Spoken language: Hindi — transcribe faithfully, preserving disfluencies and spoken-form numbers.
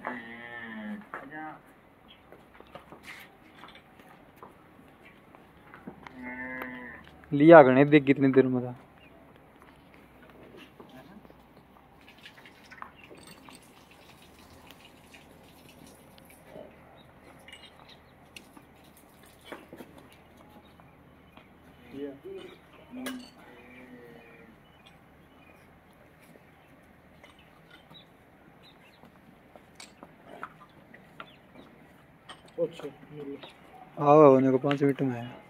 लिया गणे देख कितनी देर में था। हाँ होने को पाँच मिनट में है।